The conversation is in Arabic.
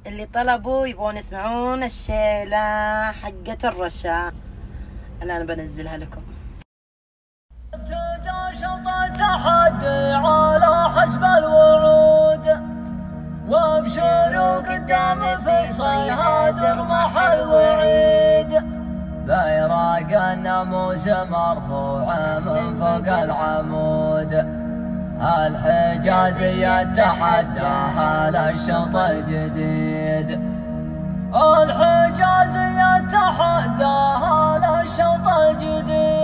اللي طلبوا يبغون يسمعون الشيلة حقة الرشا. الآن بنزلها لكم. ابتدى شوط التحدي على حسب الوعود، وابشروا قدام فيصل هادر محل وعيد. بيراق الناموس مرفوع من فوق العمود، الحجازي يتحداها للشوط الجديد. الحجازي يتحداها للشوط الجديد.